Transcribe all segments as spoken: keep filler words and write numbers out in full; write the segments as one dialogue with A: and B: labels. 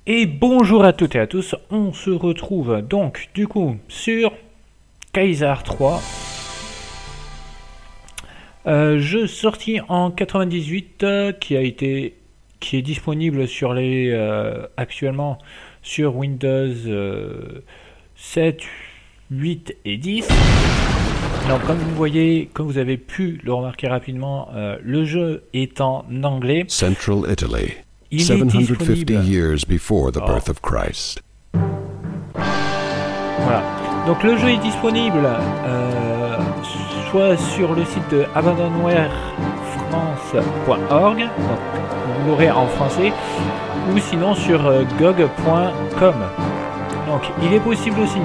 A: Et bonjour à toutes et à tous, on se retrouve donc du coup sur Kaiser trois, euh, jeu sorti en quatre-vingt-dix-huit euh, qui a été qui est disponible sur les euh, actuellement sur Windows euh, sept, huit et dix. Donc comme vous voyez, comme vous avez pu le remarquer rapidement, euh, le jeu est en anglais.
B: Central Italy.
A: Il est
B: seven hundred fifty
A: disponible.
B: years before the
A: Oh.
B: birth of Christ.
A: Voilà. Donc le jeu est disponible euh, soit sur le site de abandonware france point org, donc vous l'aurez en français, ou sinon sur euh, G O G point com. Donc il est possible aussi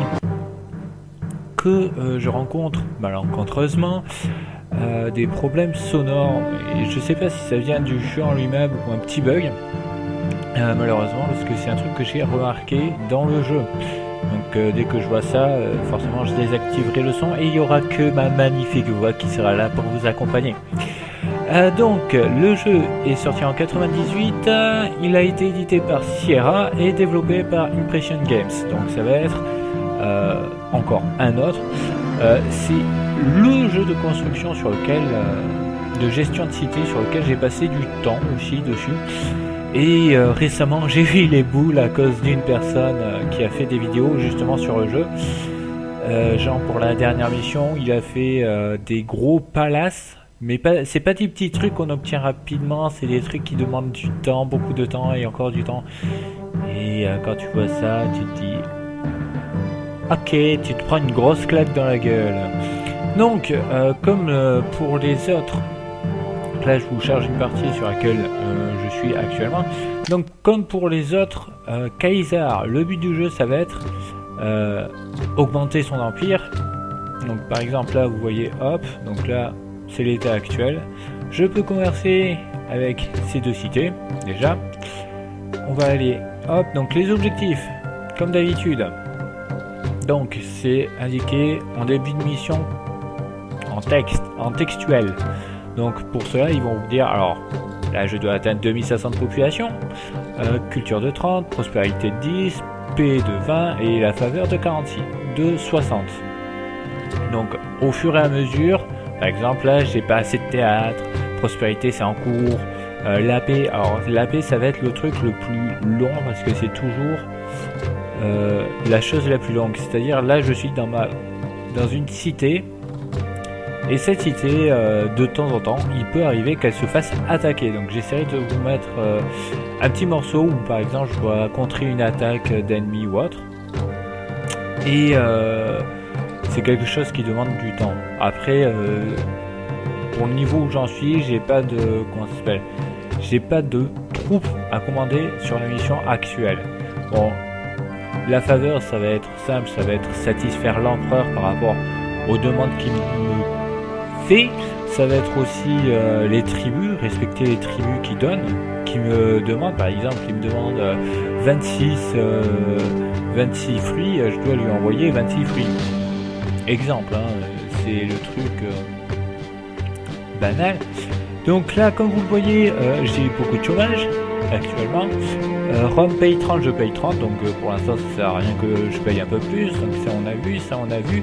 A: que euh, je rencontre malencontreusement euh, des problèmes sonores, et je sais pas si ça vient du jeu en lui-même ou un petit bug, euh, malheureusement, parce que c'est un truc que j'ai remarqué dans le jeu. Donc euh, dès que je vois ça, euh, forcément je désactiverai le son et il n'y aura que ma magnifique voix qui sera là pour vous accompagner. Euh, donc le jeu est sorti en quatre-vingt-dix-huit, euh, il a été édité par Sierra et développé par Impression Games. Donc ça va être euh, encore un autre. Euh, c'est le jeu de construction sur lequel, euh, de gestion de cité sur lequel j'ai passé du temps aussi dessus. Et euh, récemment j'ai vu les boules à cause d'une personne euh, qui a fait des vidéos justement sur le jeu. Euh, genre pour la dernière mission, il a fait euh, des gros palaces, mais pas, c'est pas des petits trucs qu'on obtient rapidement, c'est des trucs qui demandent du temps, beaucoup de temps et encore du temps. Et euh, quand tu vois ça, tu te dis ok, tu te prends une grosse claque dans la gueule. Donc euh, comme euh, pour les autres, là je vous charge une partie sur laquelle euh, je suis actuellement. Donc comme pour les autres euh, Kaiser, le but du jeu ça va être euh, augmenter son empire. Donc par exemple là vous voyez hop, donc là c'est l'état actuel. Je peux converser avec ces deux cités déjà. On va aller hop, donc les objectifs comme d'habitude. Donc c'est indiqué en début de mission en texte, en textuel. Donc pour cela ils vont vous dire, alors là je dois atteindre deux mille cinq cents de population, euh, culture de trente, prospérité de dix, paix de vingt et la faveur de quarante-six, de soixante. Donc au fur et à mesure, par exemple là j'ai pas assez de théâtre, prospérité c'est en cours, euh, la paix, alors la paix ça va être le truc le plus long parce que c'est toujours euh, la chose la plus longue, c'est-à-dire là je suis dans ma dans une cité. Et cette cité, euh, de temps en temps, il peut arriver qu'elle se fasse attaquer. Donc j'essaierai de vous mettre euh, un petit morceau où par exemple je dois contrer une attaque d'ennemis ou autre. Et euh, c'est quelque chose qui demande du temps. Après, euh, pour le niveau où j'en suis, j'ai pas de comment ça s'appelle, j'ai pas de troupes à commander sur la mission actuelle. Bon, la faveur, ça va être simple, ça va être satisfaire l'empereur par rapport aux demandes qu'il me fait. Ça va être aussi euh, les tribus, respecter les tribus qui donnent, qui me demandent, par exemple, qui me demandent euh, vingt-six, euh, vingt-six fruits, euh, je dois lui envoyer vingt-six fruits. Exemple, hein, c'est le truc euh, banal. Donc là, comme vous le voyez, euh, j'ai beaucoup de chômage actuellement. Euh, Rome paye trente, je paye trente, donc euh, pour l'instant ça sert à rien que je paye un peu plus. Donc ça on a vu, ça on a vu.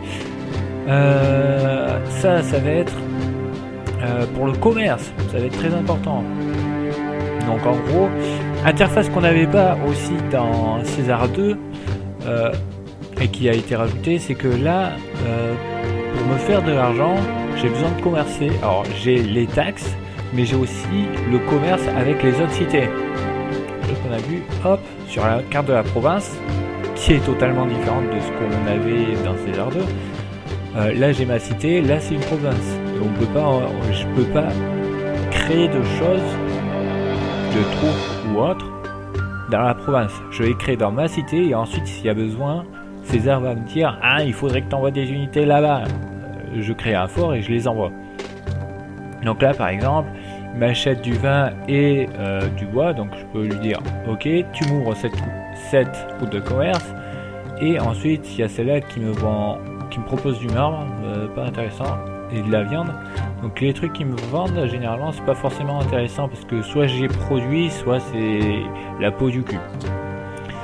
A: Euh, ça, ça va être euh, pour le commerce, ça va être très important. Donc en gros, interface qu'on n'avait pas aussi dans César deux euh, et qui a été rajoutée, c'est que là, euh, pour me faire de l'argent, j'ai besoin de commercer. Alors j'ai les taxes, mais j'ai aussi le commerce avec les autres cités. Donc on a vu, hop, sur la carte de la province, qui est totalement différente de ce qu'on avait dans César deux. Euh, là j'ai ma cité, là c'est une province. Et on peut pas, euh, je peux pas créer de choses, de troupes ou autres dans la province. Je vais créer dans ma cité et ensuite s'il y a besoin, César va me dire ah il faudrait que tu envoies des unités là-bas. Euh, je crée un fort et je les envoie. Donc là par exemple, il m'achète du vin et euh, du bois, donc je peux lui dire ok tu m'ouvres cette, cette route de commerce et ensuite il y a celle-là qui me vend, qui me propose du marbre, euh, pas intéressant, et de la viande. Donc les trucs qu'ils me vendent généralement c'est pas forcément intéressant parce que soit j'ai produit, soit c'est la peau du cul.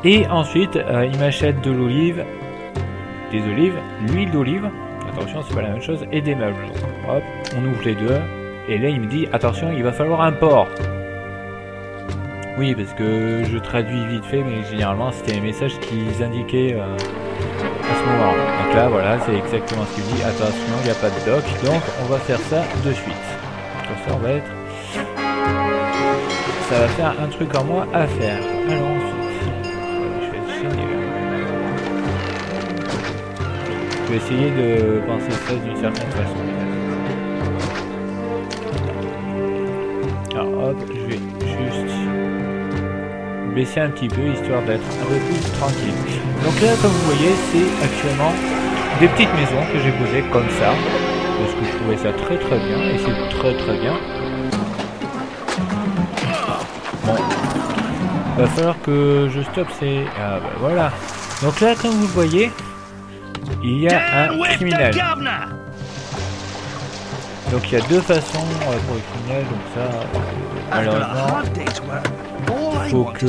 A: Et ensuite, euh, il m'achète de l'olive, des olives, l'huile d'olive, attention, c'est pas la même chose, et des meubles. Donc, hop, on ouvre les deux. Et là, il me dit, attention, il va falloir un port. Oui, parce que je traduis vite fait, mais généralement, c'était les messages qu'ils indiquaient euh, à ce moment-là. Donc là, voilà, c'est exactement ce qu'il me dit. Attention, il n'y a pas de doc, donc on va faire ça de suite. Comme ça, on va être... Ça va faire un truc en moi à faire. Alors ensuite, je vais essayer, je vais essayer de penser ça d'une certaine façon. Alors hop, je vais juste baisser un petit peu histoire d'être un peu plus tranquille. Donc là, comme vous voyez, c'est actuellement des petites maisons que j'ai posées comme ça, parce que je trouvais ça très très bien, et c'est très très bien. Bon, va falloir que je stoppe ces... Ah bah voilà. Donc là, comme vous le voyez, il y a un criminel. Donc il y a deux façons euh, pour les criminels, donc ça, malheureusement, faut que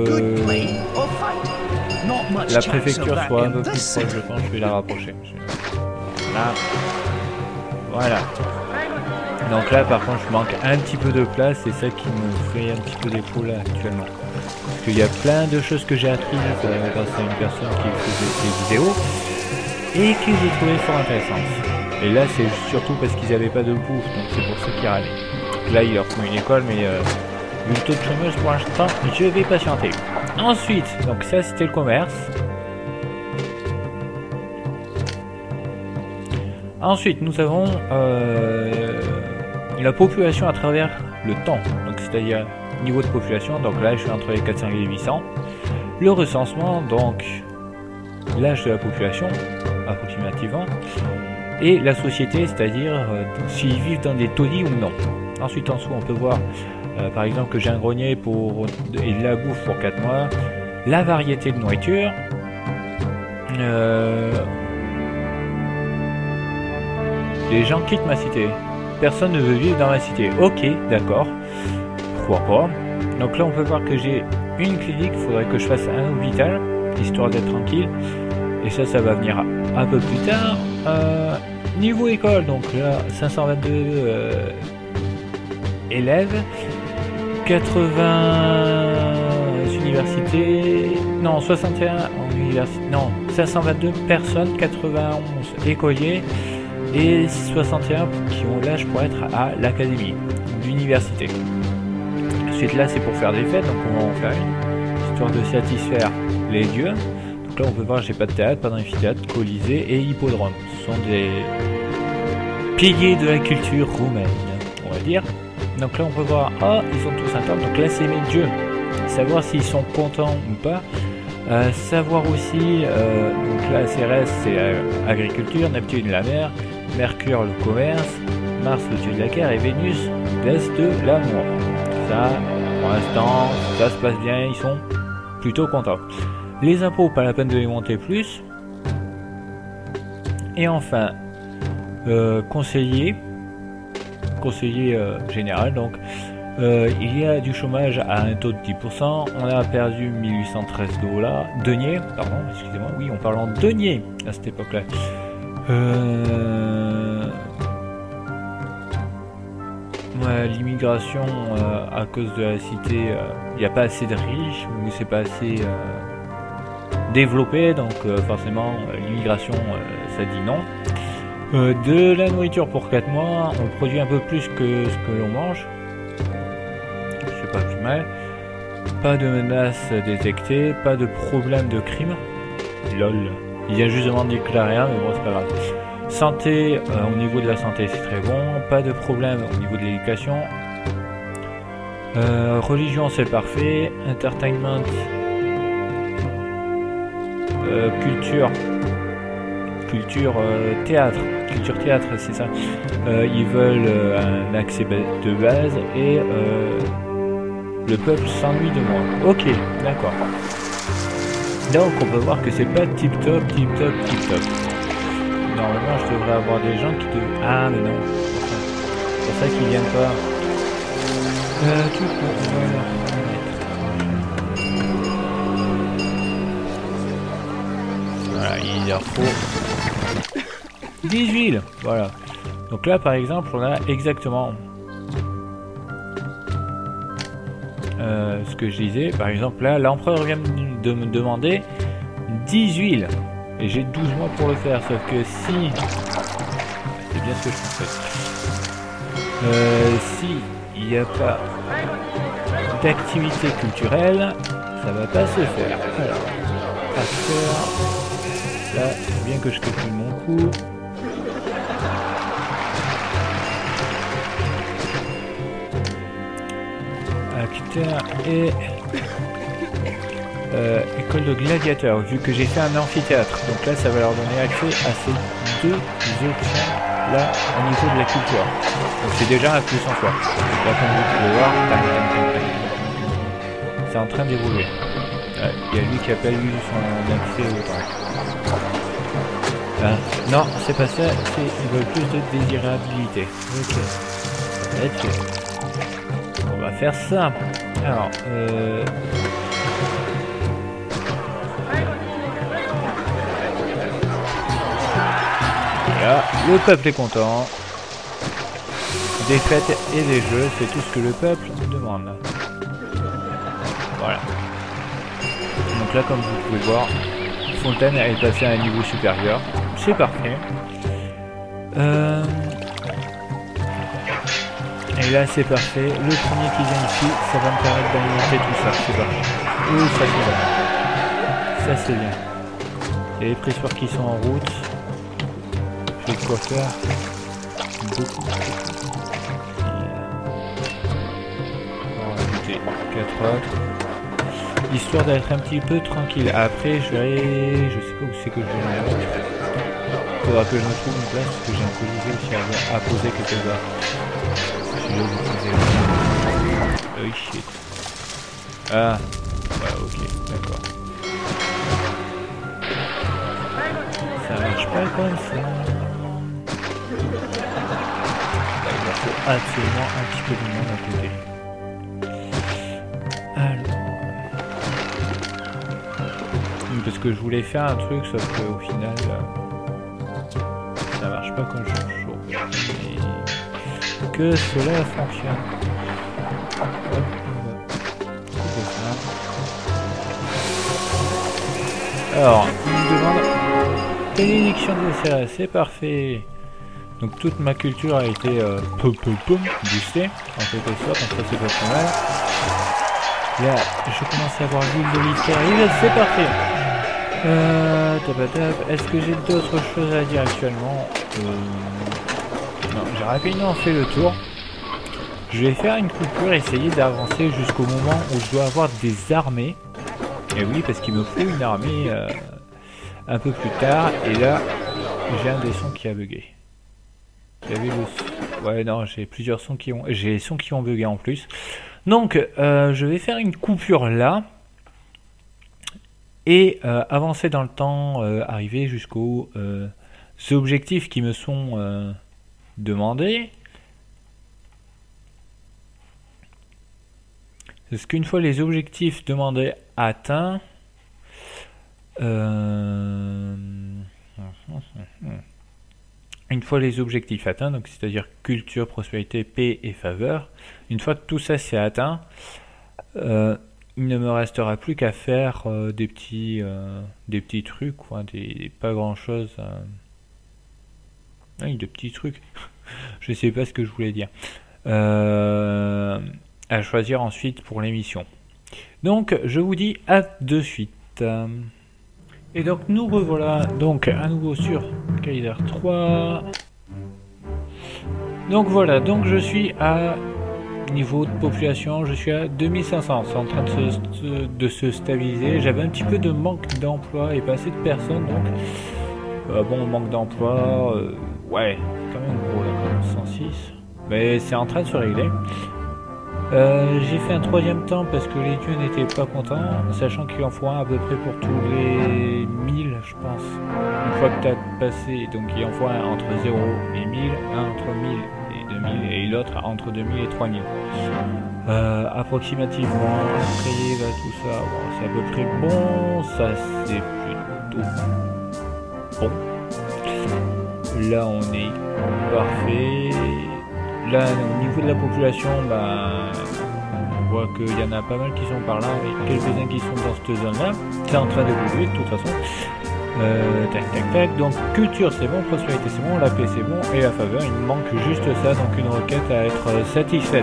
A: la préfecture soit un peu plus proche, je pense, je vais la rapprocher. Là, voilà. Donc là, par contre, je manque un petit peu de place, c'est ça qui me fait un petit peu défaut là actuellement. Parce qu'il y a plein de choses que j'ai apprises euh, grâce à une personne qui faisait des vidéos et que j'ai trouvé fort intéressantes. Et là, c'est surtout parce qu'ils n'avaient pas de bouffe, donc c'est pour ça qu'ils râlaient. Là, il leur faut une école, mais euh, vu le taux de chômage pour l'instant, je vais patienter. Ensuite, donc ça, c'était le commerce. Ensuite, nous avons euh, la population à travers le temps, donc c'est-à-dire niveau de population. Donc là, je suis entre les quatre cents et les huit cents. Le recensement, donc l'âge de la population, approximativement. Et la société, c'est-à-dire euh, s'ils vivent dans des taudis ou non. Ensuite, en dessous, on peut voir, euh, par exemple, que j'ai un grenier pour et de la bouffe pour quatre mois, la variété de nourriture, euh, les gens quittent ma cité. Personne ne veut vivre dans ma cité. Ok, d'accord. Pourquoi pas. Donc là, on peut voir que j'ai une clinique. Il faudrait que je fasse un hôpital, histoire d'être tranquille. Et ça, ça va venir un peu plus tard. Euh, niveau école, donc là, cinq cent vingt-deux euh, élèves, quatre-vingts universités, non, soixante et un en université, non, cinq cent vingt-deux personnes, quatre-vingt-onze écoliers et soixante et un qui ont l'âge pour être à l'académie d'université. Ensuite, là, c'est pour faire des fêtes, donc on va en faire une, histoire de satisfaire les dieux. Là, on peut voir, j'ai pas de théâtre, pas d'amphithéâtre, colisée et hippodrome. Ce sont des piliers de la culture roumaine, on va dire. Donc là, on peut voir, ah, ils sont tous intenses. Donc là, c'est mes dieux. Savoir s'ils sont contents ou pas. Euh, savoir aussi, euh, donc là, Cérès, c'est l'agriculture, Neptune, la mer, Mercure, le commerce, Mars, le dieu de la guerre, et Vénus, déesse de l'amour. Ça, pour l'instant, ça se passe bien, ils sont plutôt contents. Les impôts, pas la peine de les monter plus. Et enfin, euh, conseiller, conseiller euh, général, donc euh, il y a du chômage à un taux de dix pour cent, on a perdu mille huit cent treize dollars, deniers, pardon, excusez-moi, oui, on parle en deniers à cette époque-là. Euh... Ouais, l'immigration, euh, à cause de la cité, il euh, n'y a pas assez de riches, ou c'est pas assez... Euh, développé, donc euh, forcément euh, l'immigration euh, ça dit non. Euh, de la nourriture pour quatre mois, on produit un peu plus que ce que l'on mange, c'est pas plus mal. Pas de menaces détectées, pas de problème de crime. Lol, il vient justement de déclarer un, mais bon c'est pas grave. Santé, euh, au niveau de la santé c'est très bon, pas de problème au niveau de l'éducation. Euh, religion c'est parfait, entertainment, Euh, culture, culture euh, théâtre, culture théâtre, c'est ça. Euh, ils veulent euh, un accès de base et euh, le peuple s'ennuie de moi. Ok, d'accord. Donc on peut voir que c'est pas tip top, tip top, tip top. Normalement je devrais avoir des gens qui devraient... Ah mais non, c'est pour ça qu'ils viennent pas. Euh, tout pour... il leur faut dix villes. Voilà. Donc là, par exemple, on a exactement euh, ce que je disais. Par exemple, là, l'empereur vient de me demander dix villes. Et j'ai douze mois pour le faire. Sauf que si... C'est bien ce que je pensais. Euh, si il n'y a pas d'activité culturelle, ça va pas se faire. Alors, acteur, là, c'est bien que je calcule mon coup. Acteur et euh, école de gladiateurs, vu que j'ai fait un amphithéâtre. Donc là, ça va leur donner accès à ces deux options là au niveau de la culture. Donc c'est déjà un plus en soi. Là, comme vous pouvez voir, c'est en train d'évoluer. Il y a lui qui a pas eu son accès au temps. Ah, non, c'est pas ça, ils veulent plus de désirabilité. Ok. Là-dessus. On va faire ça. Alors, euh... voilà, le peuple est content. Des fêtes et des jeux, c'est tout ce que le peuple demande. Voilà. Donc là, comme vous pouvez voir, Fontaine est passée à un niveau supérieur. C'est parfait. Euh... Et là, c'est parfait. Le premier qui vient ici, ça va me permettre d'alimenter tout ça. C'est parfait. Oui, ça c'est bien. Ça c'est bien. Il y a les pressoirs qui sont en route. J'ai de quoi faire. Beaucoup. On va ajouter quatre autres. Histoire d'être un petit peu tranquille. Après, je verrai... Je sais pas où c'est que je vais aller. Il faudra que je me trouve une place parce que j'ai un colisée aussi à, à poser quelque part. Si je vous posez là. Oh shit. Ah. Ouais, ok, d'accord. Ça marche pas comme ça. Là, il leur faut absolument un petit peu de monde à côté. Parce que je voulais faire un truc, sauf qu'au final, euh, ça marche pas comme je suis chaud. Que cela fonctionne. Hop, on va ça. Alors, il me demande bénédiction de C R S, c'est parfait. Donc toute ma culture a été euh, pom pom pom boostée, en quelque sorte, donc ça c'est pas trop mal. Là, je commence à avoir l'huile d'olive qui arrive, c'est parfait. Euh, Est-ce que j'ai d'autres choses à dire actuellement? euh, Non, j'ai rapidement fait le tour. Je vais faire une coupure, essayer d'avancer jusqu'au moment où je dois avoir des armées. Et oui, parce qu'il me faut une armée euh, un peu plus tard. Et là, j'ai un des sons qui a bugué. J'avais le... Ouais, non, j'ai plusieurs sons qui ont... J'ai les sons qui ont bugué en plus. Donc, euh, je vais faire une coupure là. Et euh, avancer dans le temps, euh, arriver jusqu'aux euh, objectifs qui me sont euh, demandés. Parce qu'une fois les objectifs demandés atteints, euh, une fois les objectifs atteints, donc c'est-à-dire culture, prospérité, paix et faveur, une fois que tout ça c'est atteint, euh, il ne me restera plus qu'à faire euh, des petits euh, des petits trucs, quoi, des, des pas grand chose. Euh... Oui, des petits trucs. Je sais pas ce que je voulais dire. Euh, à choisir ensuite pour l'émission. Donc, je vous dis à de suite. Et donc, nous revoilà donc à nouveau sur Kaiser trois. Donc voilà, donc je suis à niveau de population, je suis à deux mille cinq cents, c'est en train de se, de se stabiliser. J'avais un petit peu de manque d'emploi et pas assez de personnes, donc euh, bon, manque d'emploi, euh, ouais, quand même gros là, quand même, cent six, mais c'est en train de se régler. Euh, j'ai fait un troisième temps parce que les dieux n'étaient pas contents, sachant qu'il en faut un à peu près pour tous les mille, je pense. Une fois que tu as passé, donc il en faut un entre zéro et mille, un entre mille et deux mille, et l'autre entre deux mille et trois mille. Euh, approximativement, après là, tout ça, bon, c'est à peu près bon, ça c'est plutôt bon. Là on est parfait. Là au niveau de la population, bah, on voit qu'il y en a pas mal qui sont par là, avec quelques-uns qui sont dans cette zone là. C'est en train d'évoluer de toute façon. Euh, tac tac tac, donc culture c'est bon, prospérité c'est bon, la paix c'est bon, et la faveur il me manque juste ça, donc une requête à être satisfaite.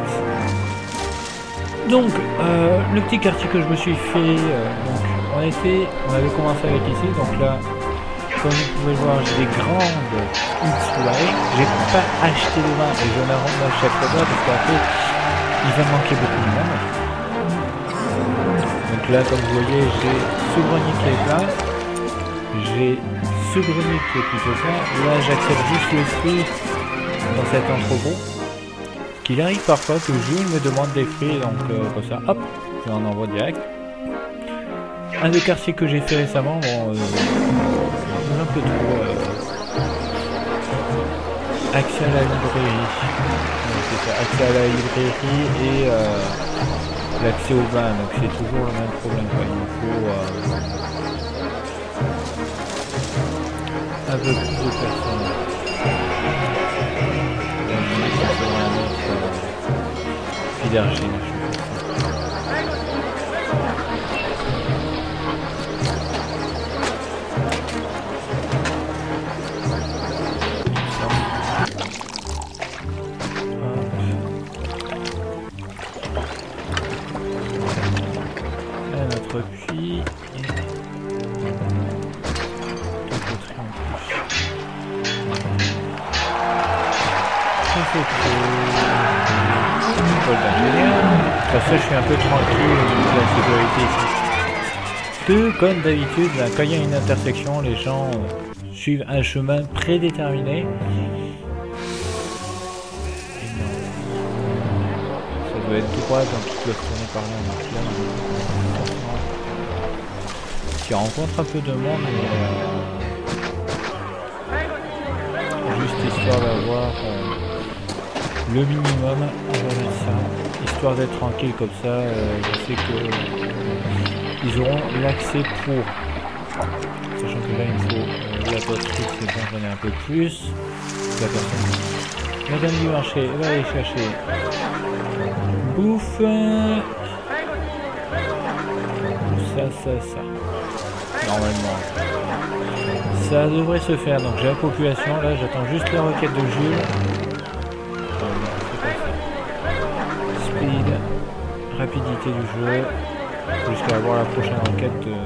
A: Donc euh, le petit quartier que je me suis fait, euh, donc on était, on avait commencé avec ici, donc là comme vous pouvez voir j'ai des grandes insulaires, j'ai pas acheté de vin et je la rends à chaque fois parce qu'après il va me manquer beaucoup de monde. Donc là comme vous voyez j'ai ce grenier qui est là. J'ai ce grenier qui est plutôt ça. Là, j'accepte juste le fruit dans cet entrepôt. Qu'il arrive parfois que Jules me demande des fruits, donc euh, comme ça, hop, je en envoie direct. Un des quartiers que j'ai fait récemment, bon, euh, un peu trop. Euh, accès à la librairie. C'est ça, accès à la librairie et euh, l'accès au vin, donc c'est toujours le même problème. Quoi. Il faut. Euh, un peu plus de personnes. Filergine, notre puits. Ça, je suis un peu tranquille au niveau de la sécurité ici. Que, comme d'habitude, quand il y a une intersection, les gens euh, suivent un chemin prédéterminé. Et non. Ça doit être droit, donc il doit tourner par là. Donc là, tu rencontres un peu de monde, mais euh, juste histoire d'avoir euh, le minimum, voilà ça, histoire d'être tranquille comme ça, euh, je sais que euh, ils auront l'accès pour, sachant que là il me faut euh, la poterie, c'est bon, j'en ai un peu plus, la personne, la dame du marché, elle va aller chercher bouffe, ça, ça, ça, normalement, ça devrait se faire, donc j'ai la population, là j'attends juste la requête de Jules. Rapidité du jeu jusqu'à avoir la prochaine enquête de...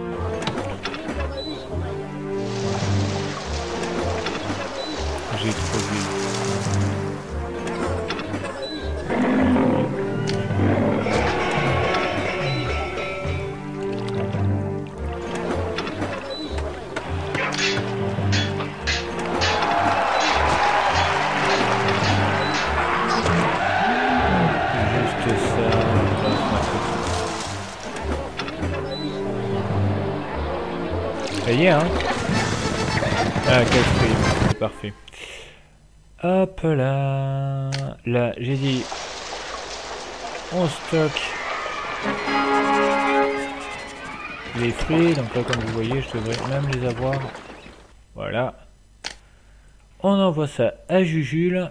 A: J'ai trop vu. Ça y est, hein. Ah, quel fruit. Parfait. Hop là. Là, j'ai dit... On stocke les fruits. Donc là, comme vous voyez, je devrais même les avoir. Voilà. On envoie ça à Jujule.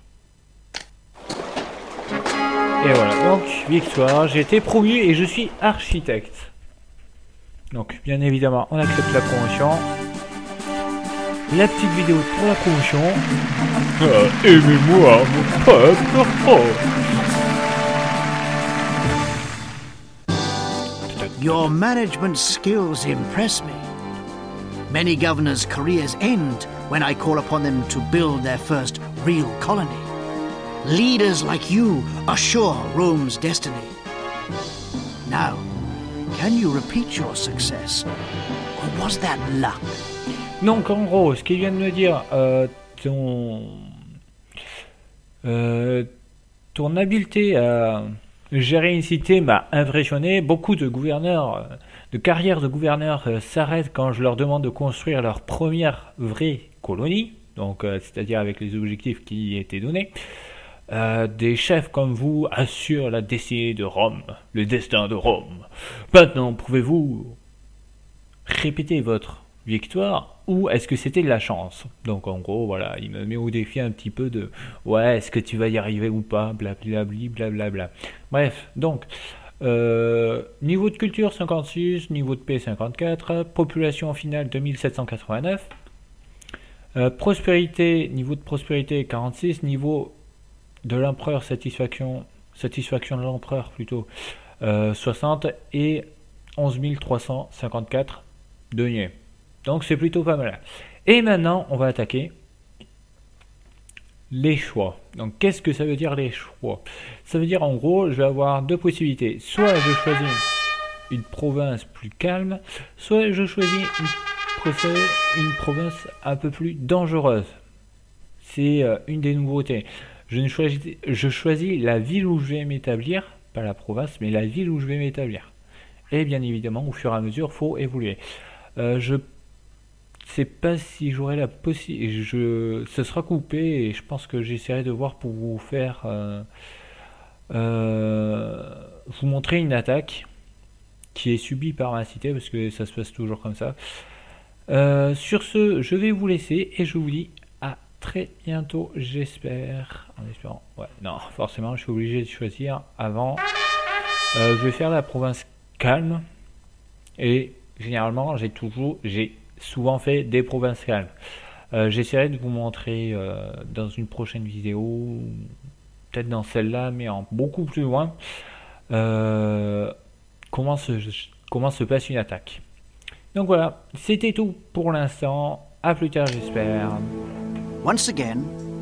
A: Et voilà. Donc, victoire. J'ai été promu et je suis architecte. Donc, bien évidemment, on accepte la promotion. La petite vidéo pour la promotion. Ah, aimez-moi, mon peuple. Oh.
C: Your management skills impress me. Many governors' careers end when I call upon them to build their first real colony. Leaders like you assure Rome's destiny. Now, can you repeat your success? Or was that luck?
A: Donc en gros, ce qu'il vient de me dire, euh, ton, euh, ton habileté à gérer une cité m'a impressionné. Beaucoup de gouverneurs, de carrières de gouverneurs euh, s'arrêtent quand je leur demande de construire leur première vraie colonie, donc euh, c'est-à-dire avec les objectifs qui étaient donnés. Euh, des chefs comme vous assurent la destinée de Rome, le destin de Rome. Maintenant, pouvez-vous répéter votre victoire ou est-ce que c'était de la chance? Donc en gros, voilà, il me met au défi un petit peu de ouais, est-ce que tu vas y arriver ou pas, blablabli, blablabla. Bref, donc euh, niveau de culture cinquante-six, niveau de paix cinquante-quatre, population finale deux mille sept cent quatre-vingt-neuf, euh, prospérité, niveau de prospérité quarante-six, niveau de l'empereur satisfaction, satisfaction de l'empereur plutôt euh, soixante et onze mille trois cent cinquante-quatre deniers. Donc c'est plutôt pas mal. Et maintenant, on va attaquer les choix. Donc qu'est-ce que ça veut dire les choix? Ça veut dire en gros, je vais avoir deux possibilités. Soit je choisis une province plus calme, soit je choisis une, une province un peu plus dangereuse. C'est euh, une des nouveautés. Je, ne choisis, je choisis la ville où je vais m'établir, pas la province, mais la ville où je vais m'établir. Et bien évidemment, au fur et à mesure, il faut évoluer. Euh, je sais pas si j'aurai la possibilité, je, ce sera coupé et je pense que j'essaierai de voir pour vous faire, euh, euh, vous montrer une attaque qui est subie par ma cité parce que ça se passe toujours comme ça. Euh, sur ce, je vais vous laisser et je vous dis à très bientôt, j'espère. En espérant, ouais, non, forcément, je suis obligé de choisir avant. Euh, je vais faire la province calme et généralement, j'ai toujours, j'ai souvent fait des provinces calmes. Euh, J'essaierai de vous montrer euh, dans une prochaine vidéo, peut-être dans celle-là, mais en beaucoup plus loin, euh, comment, se, comment se passe une attaque. Donc voilà, c'était tout pour l'instant. À plus tard, j'espère.
C: Once again,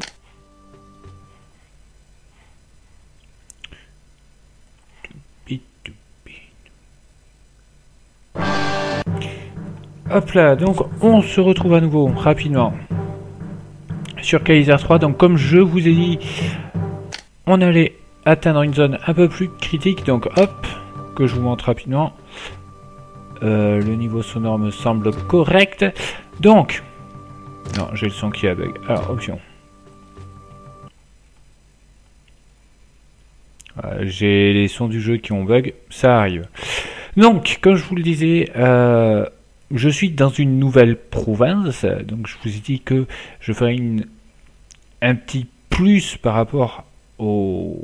A: hop là, donc on se retrouve à nouveau rapidement sur Kaiser trois. Donc comme je vous ai dit, on allait atteindre une zone un peu plus critique. Donc hop, que je vous montre rapidement. Euh, le niveau sonore me semble correct. Donc, non, j'ai le son qui a bug. Alors, option. Voilà, j'ai les sons du jeu qui ont bug, ça arrive. Donc, comme je vous le disais, euh, je suis dans une nouvelle province. Donc, je vous ai dit que je ferai une, un petit plus par rapport au...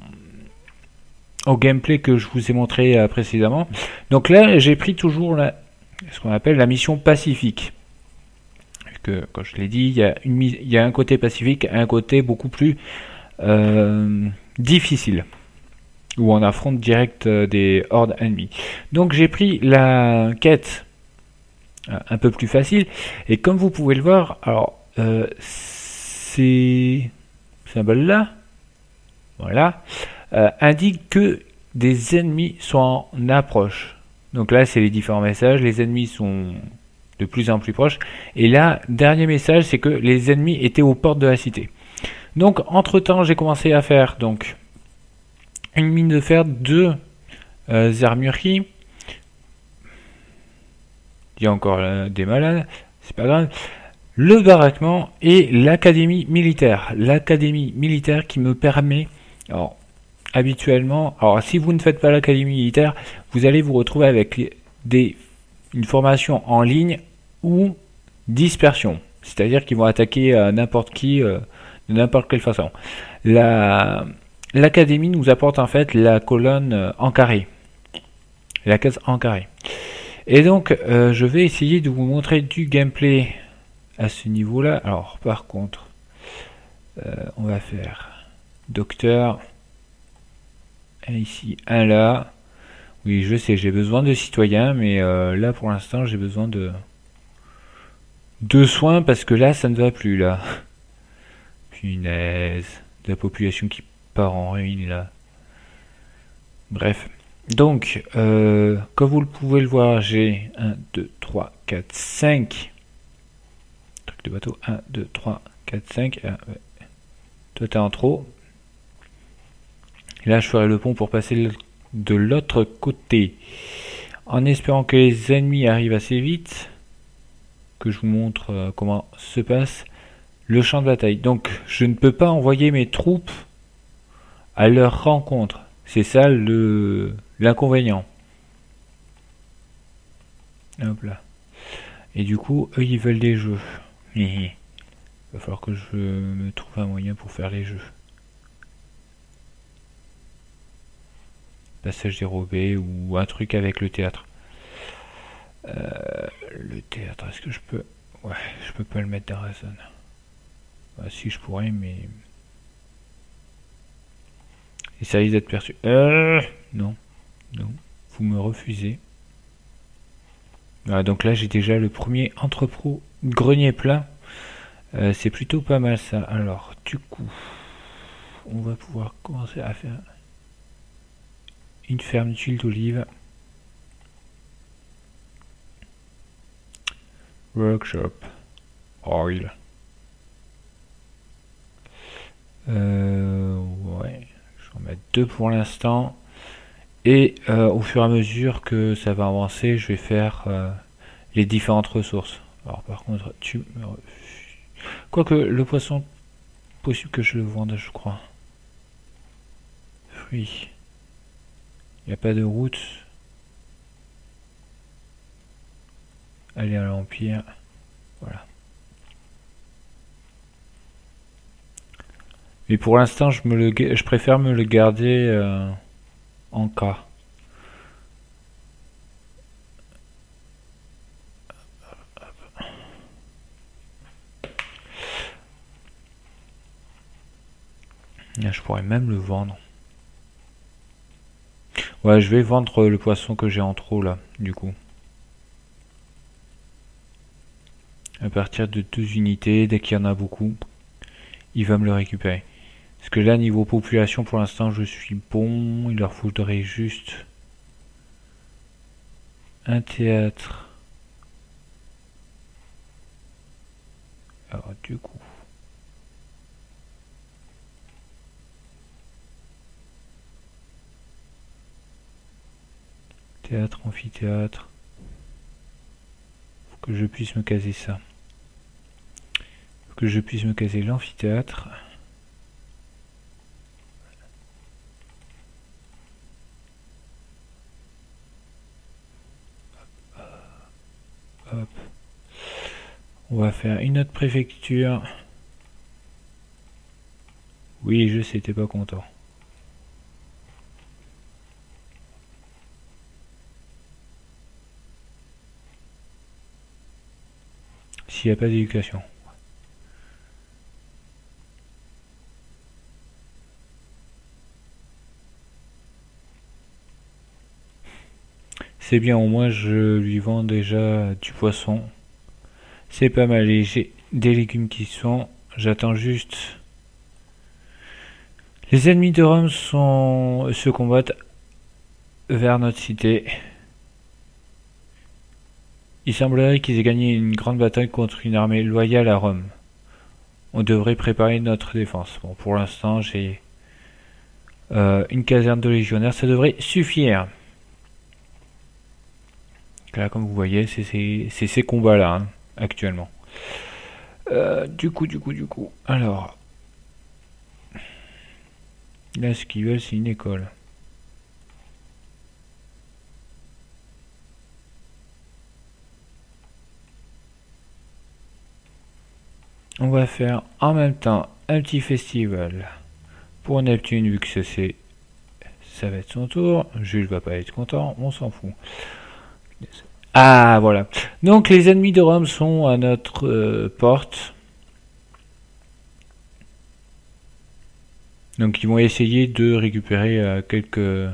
A: au gameplay que je vous ai montré euh, précédemment. Donc là, j'ai pris toujours la, ce qu'on appelle la mission pacifique. Que, comme je l'ai dit, il y, a une, il y a un côté pacifique, un côté beaucoup plus euh, difficile, où on affronte direct euh, des hordes ennemies. Donc j'ai pris la quête euh, un peu plus facile, et comme vous pouvez le voir, alors euh, ces symboles là, voilà, Euh, indique que des ennemis sont en approche. Donc là, c'est les différents messages. Les ennemis sont de plus en plus proches. Et là, dernier message, c'est que les ennemis étaient aux portes de la cité. Donc, entre-temps, j'ai commencé à faire donc une mine de fer, deux euh, armureries. Il y a encore euh, des malades, c'est pas grave. Le baraquement et l'académie militaire. L'académie militaire qui me permet... Alors, habituellement, alors si vous ne faites pas l'académie militaire, vous allez vous retrouver avec des, une formation en ligne ou dispersion. C'est-à-dire qu'ils vont attaquer euh, n'importe qui euh, de n'importe quelle façon. La, l'académie nous apporte en fait la colonne euh, en carré. La case en carré. Et donc, euh, je vais essayer de vous montrer du gameplay à ce niveau-là. Alors, par contre, euh, on va faire docteur... Un ici, un là. Oui, je sais, j'ai besoin de citoyens, mais euh, là, pour l'instant, j'ai besoin de... de soins, parce que là, ça ne va plus, là. Punaise. De la population qui part en ruine, là. Bref. Donc, euh, comme vous le pouvez le voir, j'ai un, deux, trois, quatre, cinq. Truc de bateau. un, deux, trois, quatre, cinq. Ah, ouais. Toi, t'es en trop. Et là, je ferai le pont pour passer de l'autre côté. En espérant que les ennemis arrivent assez vite. Que je vous montre euh, comment se passe le champ de bataille. Donc, je ne peux pas envoyer mes troupes à leur rencontre. C'est ça le l'inconvénient. Hop là. Et du coup, eux, ils veulent des jeux. Il va falloir que je me trouve un moyen pour faire les jeux. Passage dérobé ou un truc avec le théâtre. Euh, le théâtre, est-ce que je peux... Ouais, je peux pas le mettre dans la zone. Bah, si, je pourrais, mais... Et ça risque d'être perçu. Euh, non, non, vous me refusez. Voilà, donc là, j'ai déjà le premier entrepôt grenier plein. Euh, c'est plutôt pas mal ça. Alors, du coup, on va pouvoir commencer à faire une ferme d'huile d'olive. Workshop. Oil. Euh, ouais, je vais en mettre deux pour l'instant. Et euh, au fur et à mesure que ça va avancer, je vais faire euh, les différentes ressources. Alors par contre, tu me refuses. Quoique le poisson, possible que je le vende, je crois. Fruits. Il n'y a pas de route. Aller à l'Empire. Voilà. Mais pour l'instant, je me le, je préfère me le garder euh, en cas. Là, je pourrais même le vendre. Ouais, je vais vendre le poisson que j'ai en trop là, du coup. À partir de deux unités, dès qu'il y en a beaucoup, il va me le récupérer. Parce que là, niveau population, pour l'instant, je suis bon. Il leur faudrait juste un théâtre. Alors, du coup... Théâtre, amphithéâtre. Faut que je puisse me caser ça. Faut que je puisse me caser l'amphithéâtre. Hop. On va faire une autre préfecture. Oui, je sais, t'es pas content. S'il n'y a pas d'éducation. C'est bien, au moins je lui vends déjà du poisson. C'est pas mal, et j'ai des légumes qui sont... J'attends juste... Les ennemis de Rome sont... se combattent vers notre cité. Il semblerait qu'ils aient gagné une grande bataille contre une armée loyale à Rome. On devrait préparer notre défense. Bon, pour l'instant, j'ai euh, une caserne de légionnaires. Ça devrait suffire. Là, comme vous voyez, c'est ces, ces combats-là, hein, actuellement. Euh, du coup, du coup, du coup. Alors. Là, ce qu'ils veulent, c'est une école. On va faire en même temps un petit festival pour Neptune, vu que c'est ça va être son tour. Jules va pas être content, on s'en fout. Ah, voilà. Donc les ennemis de Rome sont à notre euh, porte. Donc ils vont essayer de récupérer euh, quelques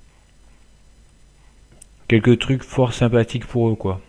A: quelques trucs fort sympathiques pour eux, quoi.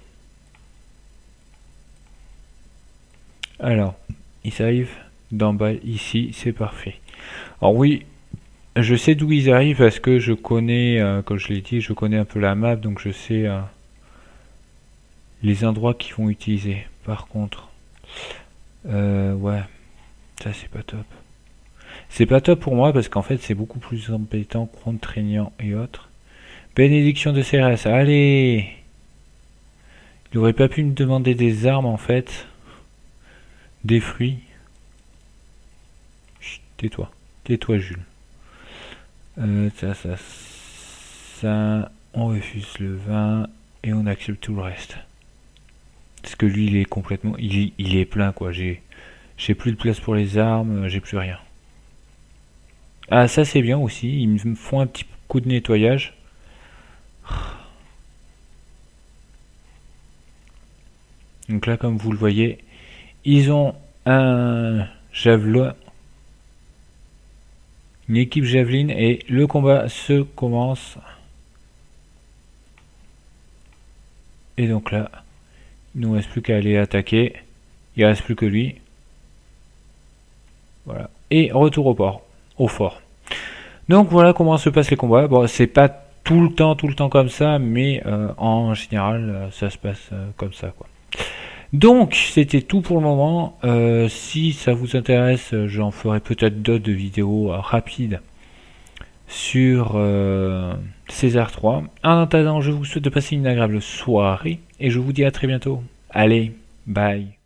A: Alors, ils arrivent d'en bas ici, c'est parfait. Alors oui, je sais d'où ils arrivent parce que je connais, euh, comme je l'ai dit, je connais un peu la map, donc je sais euh, les endroits qu'ils vont utiliser. Par contre, euh, ouais, ça c'est pas top. C'est pas top pour moi parce qu'en fait c'est beaucoup plus embêtant, contraignant et autres. Bénédiction de Cérès, allez! Il aurait pas pu me demander des armes en fait. Des fruits. Chut, tais-toi. Tais-toi, Jules. Euh, ça, ça, ça. On refuse le vin et on accepte tout le reste. Parce que lui, il est complètement... Il, il est plein, quoi. J'ai j'ai plus de place pour les armes, j'ai plus rien. Ah, ça, c'est bien aussi. Ils me font un petit coup de nettoyage. Donc là, comme vous le voyez, ils ont un javelot, une équipe javeline, et le combat se commence. Et donc là, il ne nous reste plus qu'à aller attaquer. Il ne reste plus que lui. Voilà. Et retour au port, au fort. Donc voilà comment se passent les combats. Bon, c'est pas tout le temps, tout le temps comme ça, mais euh, en général, ça se passe euh, comme ça, quoi. Donc, c'était tout pour le moment. Euh, si ça vous intéresse, j'en ferai peut-être d'autres vidéos euh, rapides sur euh, César trois. En attendant, je vous souhaite de passer une agréable soirée et je vous dis à très bientôt. Allez, bye.